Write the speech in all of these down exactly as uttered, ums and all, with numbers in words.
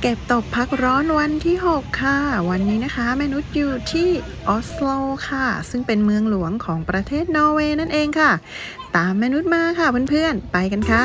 เก็บตกพักร้อนวันที่หกค่ะวันนี้นะคะแม่นุชอยู่ที่ออสโลค่ะซึ่งเป็นเมืองหลวงของประเทศนอร์เวย์นั่นเองค่ะตามแม่นุชมาค่ะเพื่อนๆไปกันค่ะ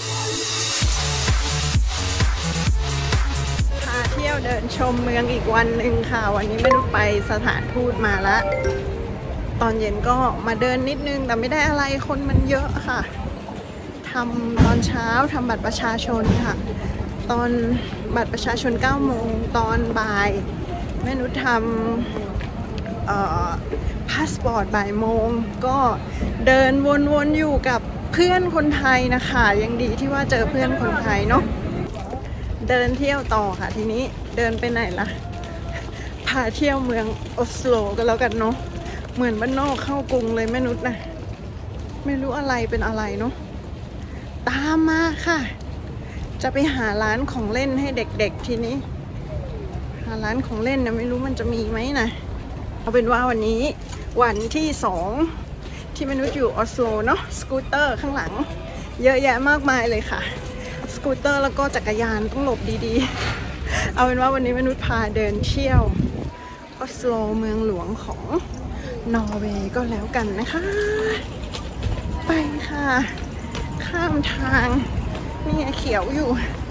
พาเที่ยวเดินชมเมืองอีกวันหนึ่งค่ะวันนี้แม่นุชไปสถานทูตมาแล้วตอนเย็นก็มาเดินนิดนึงแต่ไม่ได้อะไรคนมันเยอะค่ะทำตอนเช้าทำบัตรประชาชนค่ะตอนบัตรประชาชนเก้าโมงตอนบ่ายแม่นุชทำพาสปอร์ตบ่ายโมงก็เดินวนๆอยู่กับเพื่อนคนไทยนะคะยังดีที่ว่าเจอเพื่อนคนไทยเนาะเดินเที่ยวต่อค่ะทีนี้เดินไปไหนล่ะพาเที่ยวเมืองออสโลก็แล้วกันเนาะเหมือนบ้านนอกเข้ากรุงเลยแม่นุชนะไม่รู้อะไรเป็นอะไรเนาะตามมาค่ะจะไปหาร้านของเล่นให้เด็กๆทีนี้หาร้านของเล่นนะไม่รู้มันจะมีไหมนะเอาเป็นว่าวันนี้วันที่สองที่มนุษย์อยู่ออสโลเนาะสกูตเตอร์ข้างหลังเยอะแยะมากมายเลยค่ะสกูตเตอร์แล้วก็จักรยานต้องหลบดีๆเอาเป็นว่าวันนี้มนุษย์พาเดินเที่ยวออสโลเมืองหลวงของนอร์เวย์ก็แล้วกันนะคะไปค่ะข้ามทางนี่เขียวอยู่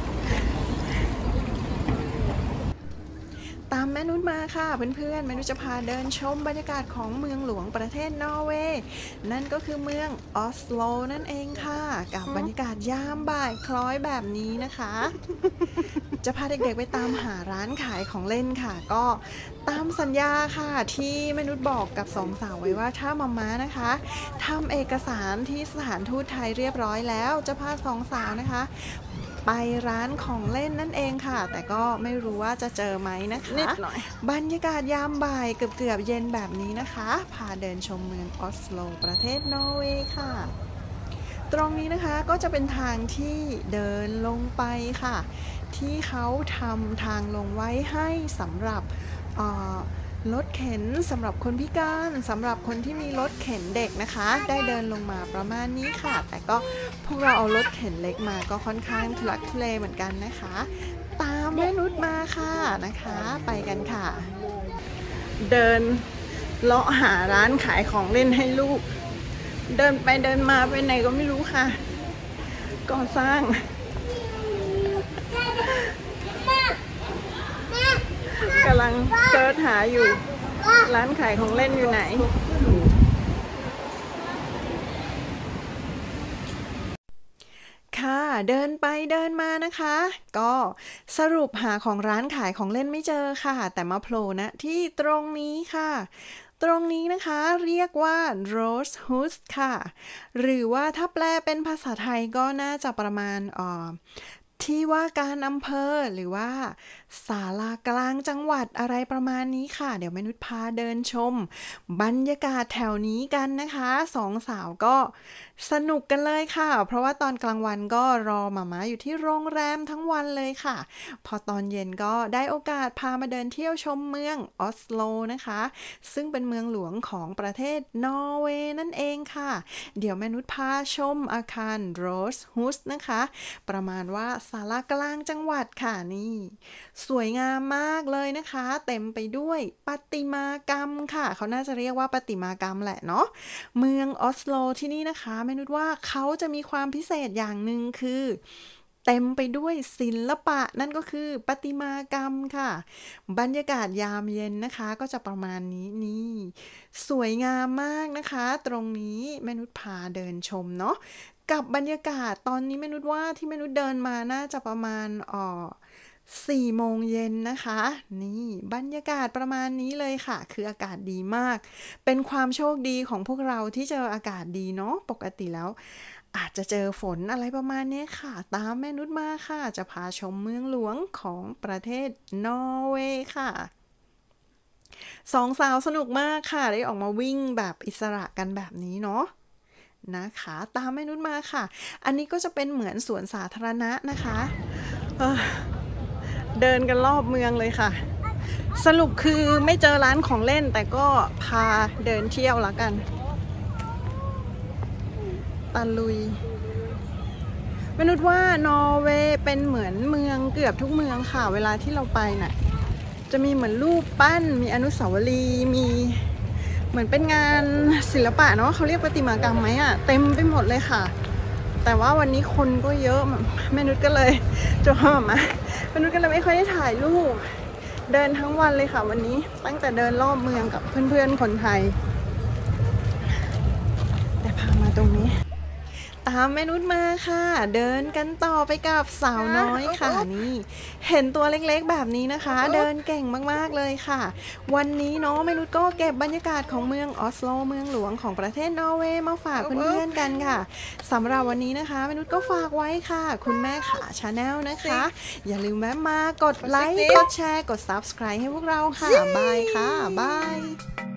ตามแม่นุชมาค่ะเพื่อนๆแม่นุชจะพาเดินชมบรรยากาศของเมืองหลวงประเทศนอร์เวย์นั่นก็คือเมืองออสโลนั่นเองค่ะกับบรรยากาศยามบ่ายคล้อยแบบนี้นะคะจะพาเด็กๆไปตามหาร้านขายของเล่นค่ะก็ตามสัญญาค่ะที่แม่นุชบอกกับสองสาวไว้ว่าถ้ามาม่านะคะทำเอกสารที่สถานทูตไทยเรียบร้อยแล้วจะพาสองสาวนะคะไปร้านของเล่นนั่นเองค่ะแต่ก็ไม่รู้ว่าจะเจอไหมนะคะบรรยากาศยามบ่ายเกือบเกือบเย็นแบบนี้นะคะพาเดินชมเมืองออสโลประเทศนอร์เวย์ค่ะตรงนี้นะคะก็จะเป็นทางที่เดินลงไปค่ะที่เขาทำทางลงไว้ให้สำหรับรถเข็นสำหรับคนพิการสำหรับคนที่มีรถเข็นเด็กนะคะได้เดินลงมาประมาณนี้ค่ะแต่ก็พวกเราเอารถเข็นเล็กมาก็ค่อนข้างทุลักทุเลเหมือนกันนะคะตามแม่นุชมาค่ะนะคะไปกันค่ะเดินเลาะหาร้านขายของเล่นให้ลูกเดินไปเดินมาไปไหนก็ไม่รู้ค่ะก่อสร้างกำลังเซิร์ชหาอยู่ร้านขายของเล่นอยู่ไหนค่ะเดินไปเดินมานะคะก็สรุปหาของร้านขายของเล่นไม่เจอค่ะแต่มาโผล่นะที่ตรงนี้ค่ะตรงนี้นะคะเรียกว่า Rose Hus ค่ะหรือว่าถ้าแปลเป็นภาษาไทยก็น่าจะประมาณอ่อที่ว่าการอำเภอหรือว่าศาลากลางจังหวัดอะไรประมาณนี้ค่ะเดี๋ยวแม่นุชพาเดินชมบรรยากาศแถวนี้กันนะคะสองสาวก็สนุกกันเลยค่ะเพราะว่าตอนกลางวันก็รอหม่าม้าอยู่ที่โรงแรมทั้งวันเลยค่ะพอตอนเย็นก็ได้โอกาสพามาเดินเที่ยวชมเมืองออสโลนะคะซึ่งเป็นเมืองหลวงของประเทศนอร์เวย์นั่นเองค่ะเดี๋ยวแม่นุชพาชมอาคาร Rose Hus นะคะประมาณว่าศาลากลางจังหวัดค่ะนี่สวยงามมากเลยนะคะเต็มไปด้วยประติมากรรมค่ะเขาน่าจะเรียกว่าประติมากรรมแหละเนาะเมืองออสโลที่นี่นะคะแม่นุชว่าเขาจะมีความพิเศษอย่างหนึ่งคือเต็มไปด้วยศิลปะนั่นก็คือประติมากรรมค่ะบรรยากาศยามเย็นนะคะก็จะประมาณนี้นี่สวยงามมากนะคะตรงนี้แม่นุชพาเดินชมเนาะกับบรรยากาศตอนนี้แม่นุชว่าที่แม่นุชเดินมาน่าจะประมาณอ่อสี่โมงเย็นนะคะนี่บรรยากาศประมาณนี้เลยค่ะคืออากาศดีมากเป็นความโชคดีของพวกเราที่เจออากาศดีเนาะปกติแล้วอาจจะเจอฝนอะไรประมาณนี้ค่ะตามแม่นุชมาค่ะจะพาชมเมืองหลวงของประเทศนอร์เวย์ค่ะสองสาวสนุกมากค่ะได้ออกมาวิ่งแบบอิสระกันแบบนี้เนาะนะคะตามแม่นุชมาค่ะอันนี้ก็จะเป็นเหมือนสวนสาธารณะนะคะเเดินกันรอบเมืองเลยค่ะสรุปคือไม่เจอร้านของเล่นแต่ก็พาเดินเที่ยวละกันตะลุยมนุษย์ว่านอร์เวย์เป็นเหมือนเมืองเกือบทุกเมืองค่ะเวลาที่เราไปน่ะจะมีเหมือนรูปปั้นมีอนุสาวรีย์มีเหมือนเป็นงานศิลปะเนาะเขาเรียกประติมากรรมไหมอะเต็มไปหมดเลยค่ะแต่ว่าวันนี้คนก็เยอะแม่นุชก็เลยจะพามาแม่นุชก็เลยไม่ค่อยได้ถ่ายรูปเดินทั้งวันเลยค่ะวันนี้ตั้งแต่เดินรอบเมืองกับเพื่อนๆคนไทยแต่พามาตรงนี้ตามแม่นุชมาค่ะเดินกันต่อไปกับสาวน้อยค่ะนี่เห็นตัวเล็กๆแบบนี้นะคะเดินเก่งมากๆเลยค่ะวันนี้เนาะแม่นุชก็เก็บบรรยากาศของเมืองออสโลเมืองหลวงของประเทศนอร์เวย์มาฝากเพื่อนๆกันค่ะสำหรับวันนี้นะคะแม่นุชก็ฝากไว้ค่ะคุณแม่ขาชาแนลนะคะอย่าลืมแวะมากดไลค์กดแชร์กด ซับสไครบ์ ให้พวกเราค่ะบายค่ะบาย